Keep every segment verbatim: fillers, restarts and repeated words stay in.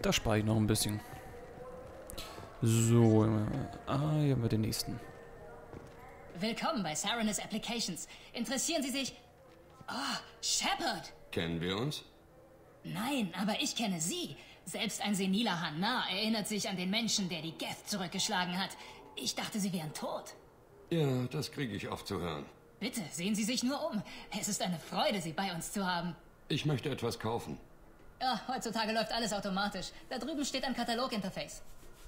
Da spare ich noch ein bisschen. So, äh, ah, hier haben wir den nächsten. Willkommen bei Saranus Applications. Interessieren Sie sich... Oh, Shepard! Kennen wir uns? Nein, aber ich kenne Sie. Selbst ein seniler Hanar erinnert sich an den Menschen, der die Geth zurückgeschlagen hat. Ich dachte, Sie wären tot. Ja, das kriege ich oft zu hören. Bitte, sehen Sie sich nur um. Es ist eine Freude, Sie bei uns zu haben. Ich möchte etwas kaufen. Ja, heutzutage läuft alles automatisch. Da drüben steht ein Kataloginterface.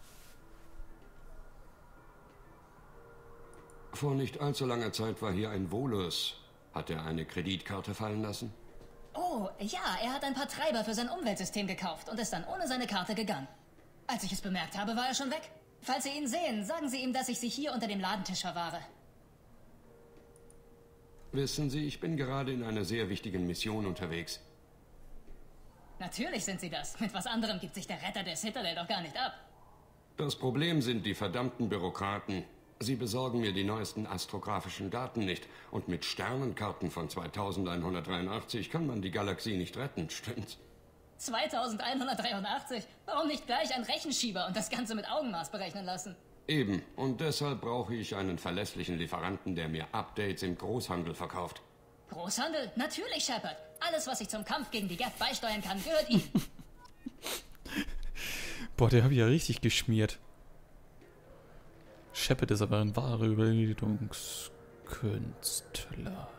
Vor nicht allzu langer Zeit war hier ein Volus. Hat er eine Kreditkarte fallen lassen? Oh, ja, er hat ein paar Treiber für sein Umweltsystem gekauft und ist dann ohne seine Karte gegangen. Als ich es bemerkt habe, war er schon weg. Falls Sie ihn sehen, sagen Sie ihm, dass ich sie hier unter dem Ladentisch verwahre. Wissen Sie, ich bin gerade in einer sehr wichtigen Mission unterwegs. Natürlich sind Sie das. Mit was anderem gibt sich der Retter der Citadel doch gar nicht ab. Das Problem sind die verdammten Bürokraten. Sie besorgen mir die neuesten astrographischen Daten nicht. Und mit Sternenkarten von zweitausendeinhundertdreiundachtzig kann man die Galaxie nicht retten, stimmt's? zweitausendeinhundertdreiundachtzig? Warum nicht gleich ein Rechenschieber und das Ganze mit Augenmaß berechnen lassen? Eben. Und deshalb brauche ich einen verlässlichen Lieferanten, der mir Updates im Großhandel verkauft. Großhandel? Natürlich, Shepard. Alles, was ich zum Kampf gegen die Geth beisteuern kann, gehört Ihnen. Boah, der habe ich ja richtig geschmiert. Shepard ist aber ein wahrer Überredungskünstler.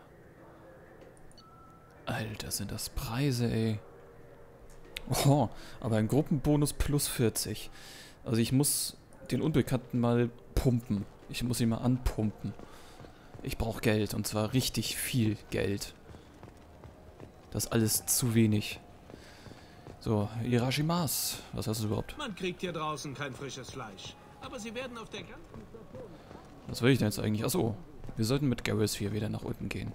Alter, sind das Preise, ey. Oh, aber ein Gruppenbonus plus vierzig. Also ich muss den Unbekannten mal pumpen. Ich muss ihn mal anpumpen. Ich brauche Geld, und zwar richtig viel Geld. Das ist alles zu wenig. So, Irashimas, was hast du überhaupt? Man kriegt hier draußen kein frisches Fleisch. Aber sie werden auf der ganzen... Was will ich denn jetzt eigentlich? Achso, wir sollten mit Garrus hier wieder nach unten gehen.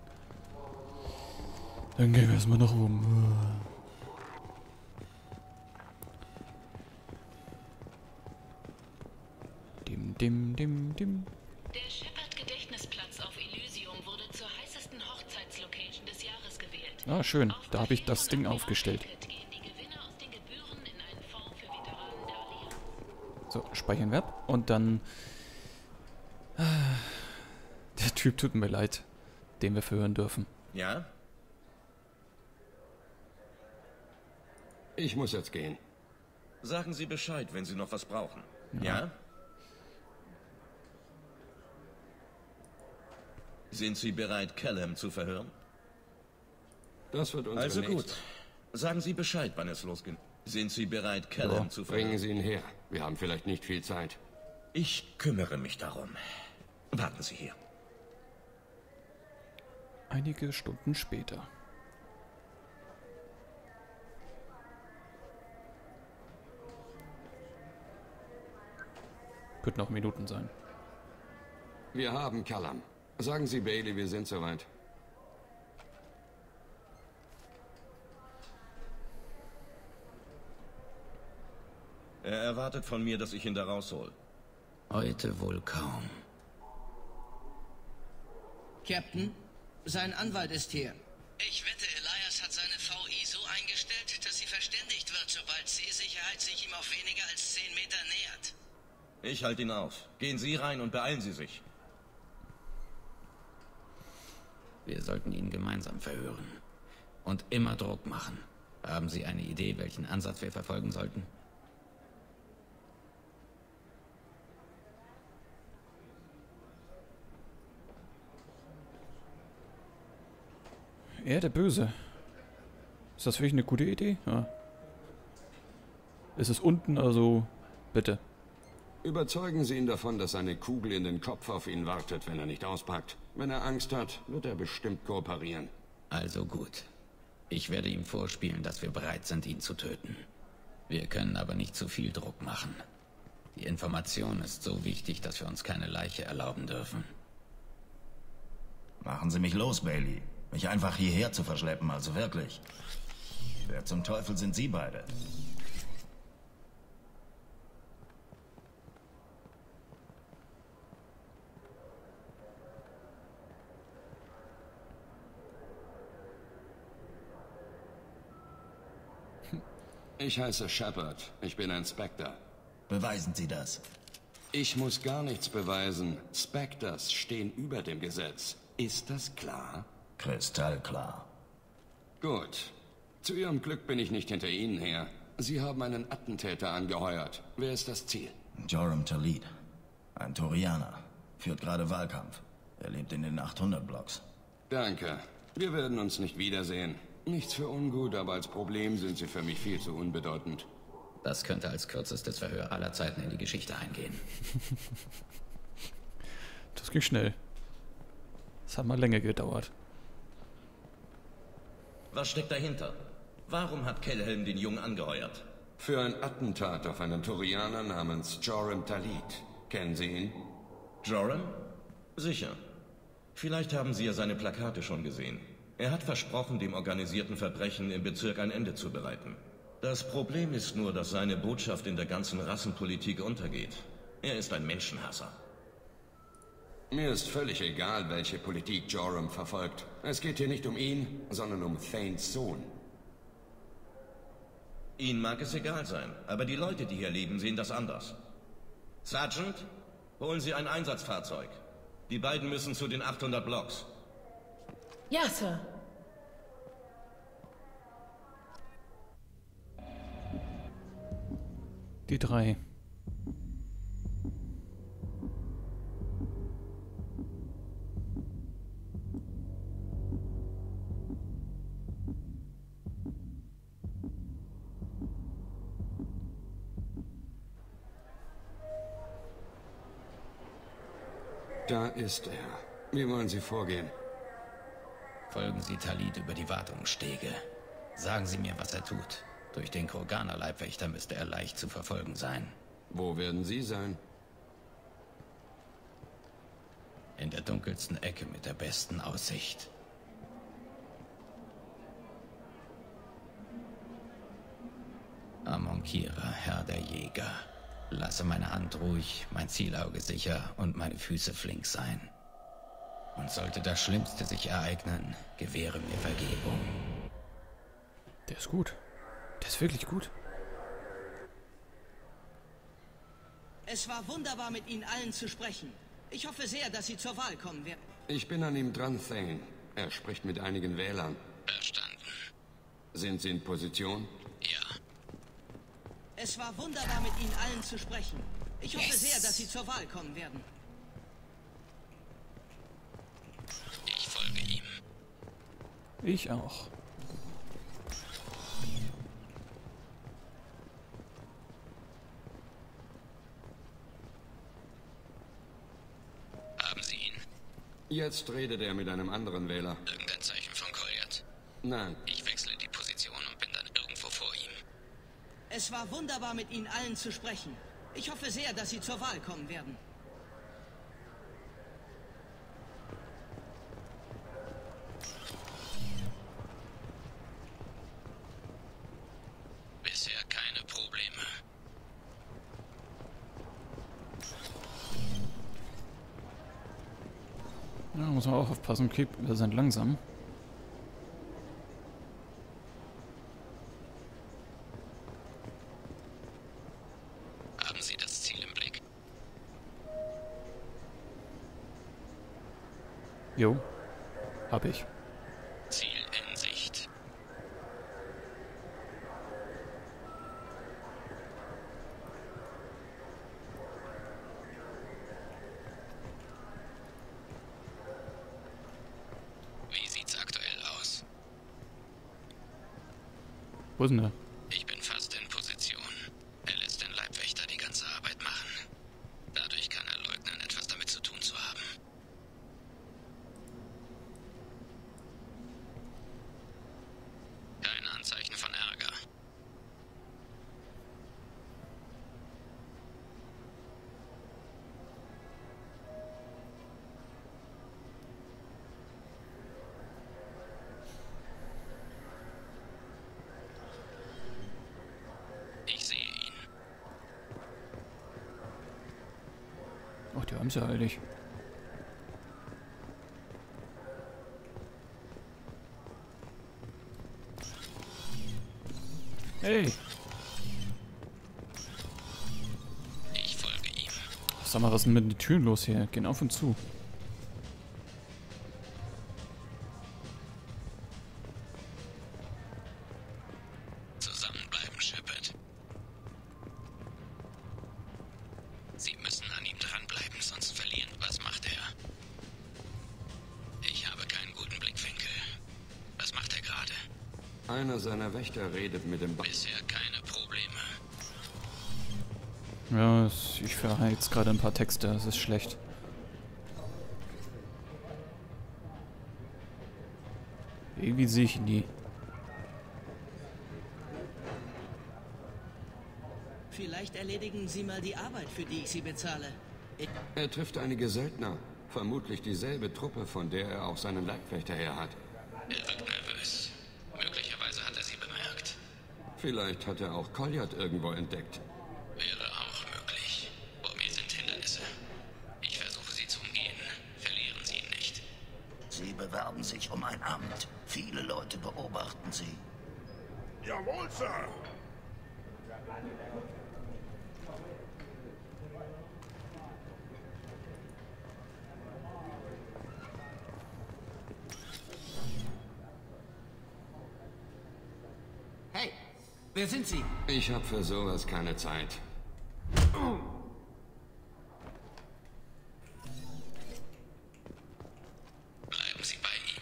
Dann gehen wir erstmal nach oben. Dim, dim, dim, dim. Der Shepard-Gedächtnisplatz auf Elysium wurde zur heißesten Hochzeitslocation des Jahres gewählt. Ah, schön. Da habe ich das Ding aufgestellt. Gehen die Gewinne aus den Gebühren in einen Fonds für Veteranendarlehen. So, speichern wir ab. Und dann... Der Typ tut mir leid, den wir verhören dürfen. Ja? Ich muss jetzt gehen. Sagen Sie Bescheid, wenn Sie noch was brauchen. Ja? ja? Sind Sie bereit, Callum zu verhören? Das wird unsere Also nächste. gut. Sagen Sie Bescheid, wann es losgeht. Sind Sie bereit, Callum Ja, zu verhören? bringen Sie ihn her. Wir haben vielleicht nicht viel Zeit. Ich kümmere mich darum. Warten Sie hier. Einige Stunden später. Könnten auch Minuten sein. Wir haben Callum. Sagen Sie Bailey, wir sind soweit. Er erwartet von mir, dass ich ihn da raushol. Heute wohl kaum. Captain, sein Anwalt ist hier. Ich wette, Elias hat seine V I so eingestellt, dass sie verständigt wird, sobald Seesicherheit sich ihm auf weniger als zehn Meter nähert. Ich halte ihn auf. Gehen Sie rein und beeilen Sie sich. Wir sollten ihn gemeinsam verhören. Und immer Druck machen. Haben Sie eine Idee, welchen Ansatz wir verfolgen sollten? Er, der Böse. Ist das wirklich eine gute Idee? Ja. Es ist unten, also bitte. Überzeugen Sie ihn davon, dass eine Kugel in den Kopf auf ihn wartet, wenn er nicht auspackt. Wenn er Angst hat, wird er bestimmt kooperieren. Also gut. Ich werde ihm vorspielen, dass wir bereit sind, ihn zu töten. Wir können aber nicht zu viel Druck machen. Die Information ist so wichtig, dass wir uns keine Leiche erlauben dürfen. Machen Sie mich los, Bailey. Mich einfach hierher zu verschleppen, also wirklich. Wer zum Teufel sind Sie beide? Ich heiße Shepard. Ich bin ein Spectre. Beweisen Sie das. Ich muss gar nichts beweisen. Spectres stehen über dem Gesetz. Ist das klar? Kristallklar. Gut. Zu Ihrem Glück bin ich nicht hinter Ihnen her. Sie haben einen Attentäter angeheuert. Wer ist das Ziel? Joram Talit. Ein Turianer. Führt gerade Wahlkampf. Er lebt in den achthundert Blocks. Danke. Wir werden uns nicht wiedersehen. Nichts für ungut, aber als Problem sind Sie für mich viel zu unbedeutend. Das könnte als kürzestes Verhör aller Zeiten in die Geschichte eingehen. Das ging schnell. Das hat mal länger gedauert. Was steckt dahinter? Warum hat Kelhelm den Jungen angeheuert? Für ein Attentat auf einen Turianer namens Joram Talit. Kennen Sie ihn? Joram? Sicher. Vielleicht haben Sie ja seine Plakate schon gesehen. Er hat versprochen, dem organisierten Verbrechen im Bezirk ein Ende zu bereiten. Das Problem ist nur, dass seine Botschaft in der ganzen Rassenpolitik untergeht. Er ist ein Menschenhasser. Mir ist völlig egal, welche Politik Joram verfolgt. Es geht hier nicht um ihn, sondern um Thanes Sohn. Ihnen mag es egal sein, aber die Leute, die hier leben, sehen das anders. Sergeant, holen Sie ein Einsatzfahrzeug. Die beiden müssen zu den achthundert Blocks. Ja, Sir. Die drei. Da ist er. Wie wollen Sie vorgehen? Folgen Sie Talit über die Wartungsstege. Sagen Sie mir, was er tut. Durch den Kroganer-Leibwächter müsste er leicht zu verfolgen sein. Wo werden Sie sein? In der dunkelsten Ecke mit der besten Aussicht. Amonkira, Herr der Jäger. Lasse meine Hand ruhig, mein Zielauge sicher und meine Füße flink sein. Und sollte das Schlimmste sich ereignen, gewähre mir Vergebung. Der ist gut. Der ist wirklich gut. Es war wunderbar, mit Ihnen allen zu sprechen. Ich hoffe sehr, dass Sie zur Wahl kommen werden. Ich bin an ihm dran, Thane. Er spricht mit einigen Wählern. Verstanden. Sind Sie in Position? Ja. Es war wunderbar, mit Ihnen allen zu sprechen. Ich hoffe Yes. sehr, dass Sie zur Wahl kommen werden. Ich folge ihm. Ich auch. Haben Sie ihn? Jetzt redet er mit einem anderen Wähler. Irgendein Zeichen von Kolyat? Nein. Ich wechsle die Position und bin dann irgendwo vor ihm. Es war wunderbar, mit Ihnen allen zu sprechen. Ich hoffe sehr, dass Sie zur Wahl kommen werden. Bisher keine Probleme. Ja, muss man auch aufpassen. Okay, wir sind langsam. Haben Sie das Ziel im Blick? Jo, hab ich. Ziel in Sicht. Wie sieht's aktuell aus? Wo ist denn der? Ich bin fast in Position. Er lässt den Leibwächter die ganze Arbeit machen. Dadurch kann er leugnen, etwas damit zu tun zu haben. Kein Anzeichen von Ärger. Ich sehe ihn. Ach, die haben es ja eilig. Hey, Sag mal, was ist denn mit den Türen los hier? Gehen auf und zu. Zusammenbleiben, Shepard. Sie müssen an ihm dranbleiben, sonst verlieren. Was macht er? Ich habe keinen guten Blickwinkel. Was macht er gerade? Einer seiner Wächter redet mit dem... Ba Bisher keine Probleme. Ja, es- ich verhalte jetzt gerade ein paar Texte. Das ist schlecht. Irgendwie sehe ich ihn nie. Vielleicht erledigen Sie mal die Arbeit, für die ich Sie bezahle. Ich Er trifft einige Söldner. Vermutlich dieselbe Truppe, von der er auch seinen Leibwächter her hat. Er wirkt nervös. Möglicherweise hat er sie bemerkt. Vielleicht hat er auch Colliard irgendwo entdeckt. Wäre auch möglich. Vor mir sind Hindernisse. Ich versuche sie zu umgehen. Verlieren Sie ihn nicht. Sie bewerben sich um ein Amt. Viele Leute beobachten Sie. Jawohl, Sir. Hey, wer sind Sie? Ich habe für sowas keine Zeit. Bleiben Sie bei ihm.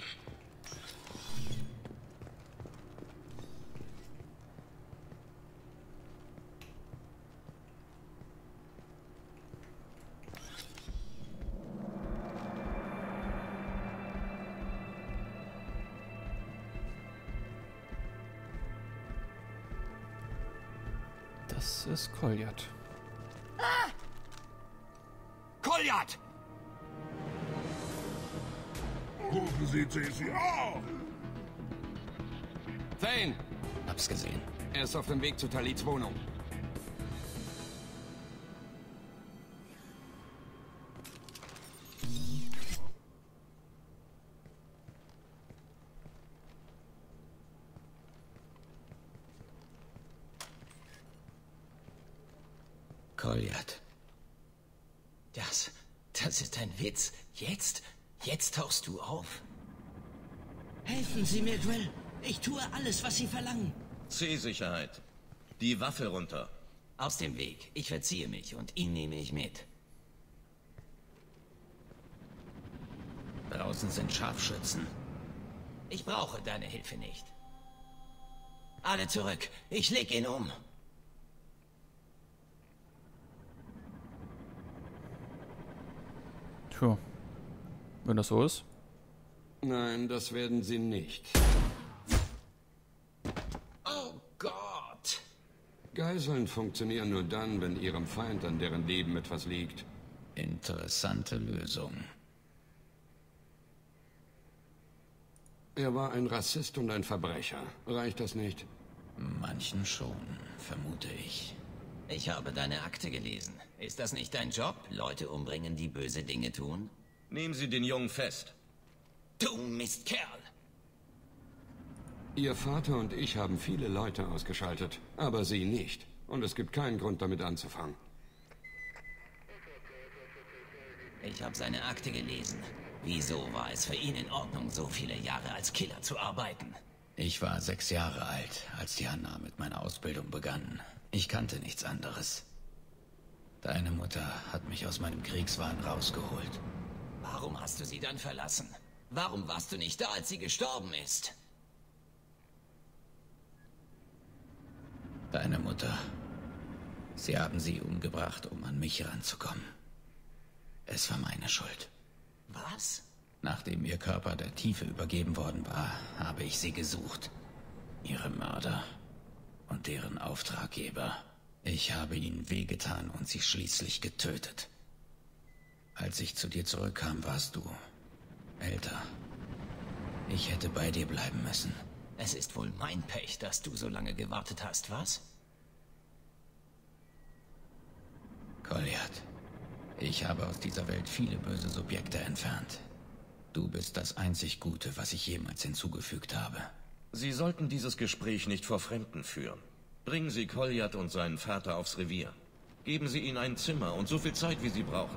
Das ist Colliard. Colliard! Rufen Sie C C A! Thane! Hab's gesehen. Er ist auf dem Weg zu Talits Wohnung. Colliard. Das, das ist ein Witz. Jetzt, jetzt tauchst du auf. Helfen Sie mir, Drill. Ich tue alles, was Sie verlangen. C-Sicherheit. Die Waffe runter. Aus dem Weg. Ich verziehe mich und ihn nehme ich mit. Draußen sind Scharfschützen. Ich brauche deine Hilfe nicht. Alle zurück. Ich leg ihn um. Tja. Wenn das so ist. Nein, das werden sie nicht. Oh Gott! Geiseln funktionieren nur dann, wenn ihrem Feind an deren Leben etwas liegt. Interessante Lösung. Er war ein Rassist und ein Verbrecher. Reicht das nicht? Manchen schon, vermute ich. Ich habe deine Akte gelesen. Ist das nicht dein Job? Leute umbringen, die böse Dinge tun? Nehmen Sie den Jungen fest. Du Mistkerl! Ihr Vater und ich haben viele Leute ausgeschaltet, aber Sie nicht. Und es gibt keinen Grund, damit anzufangen. Ich habe seine Akte gelesen. Wieso war es für ihn in Ordnung, so viele Jahre als Killer zu arbeiten? Ich war sechs Jahre alt, als die Hanna mit meiner Ausbildung begann. Ich kannte nichts anderes. Deine Mutter hat mich aus meinem Kriegswahn rausgeholt. Warum hast du sie dann verlassen? Warum warst du nicht da, als sie gestorben ist? Deine Mutter. Sie haben sie umgebracht, um an mich ranzukommen. Es war meine Schuld. Was? Nachdem ihr Körper der Tiefe übergeben worden war, habe ich sie gesucht. Ihre Mörder und deren Auftraggeber. Ich habe ihnen wehgetan und sie schließlich getötet. Als ich zu dir zurückkam, warst du älter. Ich hätte bei dir bleiben müssen. Es ist wohl mein Pech, dass du so lange gewartet hast, was? Colliard, ich habe aus dieser Welt viele böse Subjekte entfernt. Du bist das einzig Gute, was ich jemals hinzugefügt habe. Sie sollten dieses Gespräch nicht vor Fremden führen. Bringen Sie Colliard und seinen Vater aufs Revier. Geben Sie ihnen ein Zimmer und so viel Zeit, wie sie brauchen.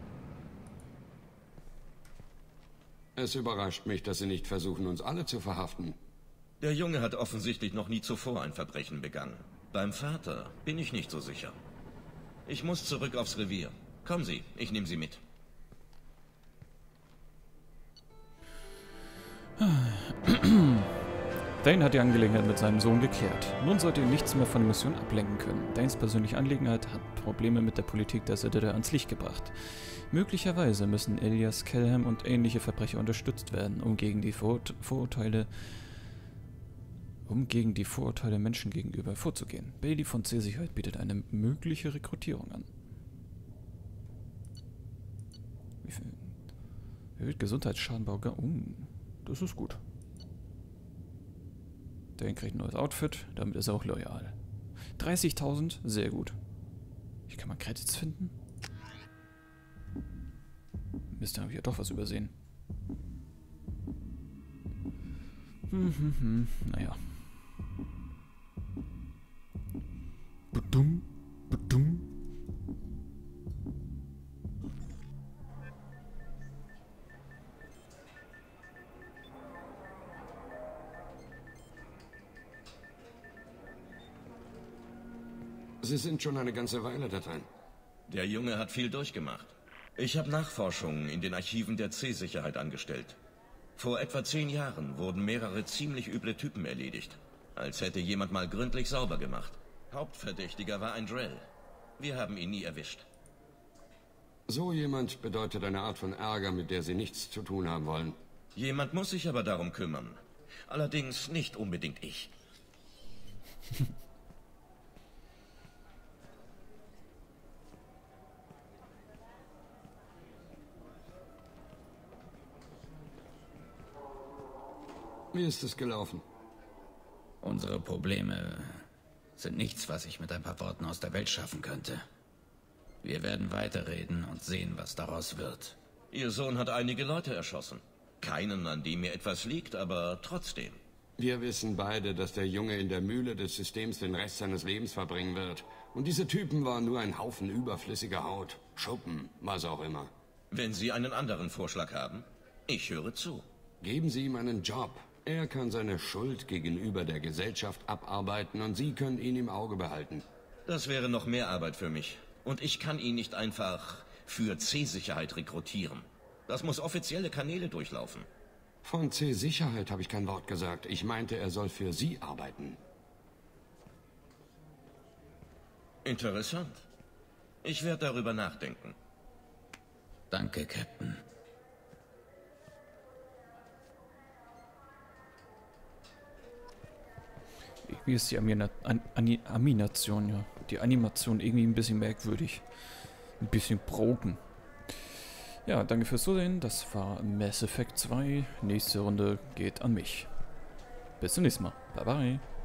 Es überrascht mich, dass Sie nicht versuchen, uns alle zu verhaften. Der Junge hat offensichtlich noch nie zuvor ein Verbrechen begangen. Beim Vater bin ich nicht so sicher. Ich muss zurück aufs Revier. Kommen Sie, ich nehme Sie mit. Dane hat die Angelegenheit mit seinem Sohn geklärt. Nun sollte ihn nichts mehr von der Mission ablenken können. Danes persönliche Angelegenheit hat Probleme mit der Politik der Citadel ans Licht gebracht. Möglicherweise müssen Elias Kelham und ähnliche Verbrecher unterstützt werden, um gegen die Vorur- Vorurteile um gegen die Vorurteile Menschen gegenüber vorzugehen. Bailey von C-Sicherheit bietet eine mögliche Rekrutierung an. Wie viel? Erhöht Gesundheitsschaden bei Organ. Uh, das ist gut. Der kriegt ein neues Outfit, damit ist er auch loyal. dreißigtausend, sehr gut. Hier kann man Credits finden. Mist, da habe ich ja doch was übersehen. Hm, hm, hm. Naja. Badum, badum. Sie sind schon eine ganze Weile da drin. Der Junge hat viel durchgemacht. Ich habe Nachforschungen in den Archiven der C-Sicherheit angestellt. Vor etwa zehn Jahren wurden mehrere ziemlich üble Typen erledigt. Als hätte jemand mal gründlich sauber gemacht. Hauptverdächtiger war ein Drell. Wir haben ihn nie erwischt. So jemand bedeutet eine Art von Ärger, mit der Sie nichts zu tun haben wollen. Jemand muss sich aber darum kümmern. Allerdings nicht unbedingt ich. Wie ist es gelaufen? Unsere Probleme sind nichts, was ich mit ein paar Worten aus der Welt schaffen könnte. Wir werden weiterreden und sehen, was daraus wird. Ihr Sohn hat einige Leute erschossen. Keinen, an dem mir etwas liegt, aber trotzdem. Wir wissen beide, dass der Junge in der Mühle des Systems den Rest seines Lebens verbringen wird. Und diese Typen waren nur ein Haufen überflüssiger Haut, Schuppen, was auch immer. Wenn Sie einen anderen Vorschlag haben, ich höre zu. Geben Sie ihm einen Job. Er kann seine Schuld gegenüber der Gesellschaft abarbeiten und Sie können ihn im Auge behalten. Das wäre noch mehr Arbeit für mich. Und ich kann ihn nicht einfach für C-Sicherheit rekrutieren. Das muss offizielle Kanäle durchlaufen. Von C-Sicherheit habe ich kein Wort gesagt. Ich meinte, er soll für Sie arbeiten. Interessant. Ich werde darüber nachdenken. Danke, Captain. Irgendwie ist die Amina An Ani Animation, ja. Die Animation irgendwie ein bisschen merkwürdig. Ein bisschen broken. Ja, danke fürs Zusehen. Das war Mass Effect zwei. Nächste Runde geht an mich. Bis zum nächsten Mal. Bye bye.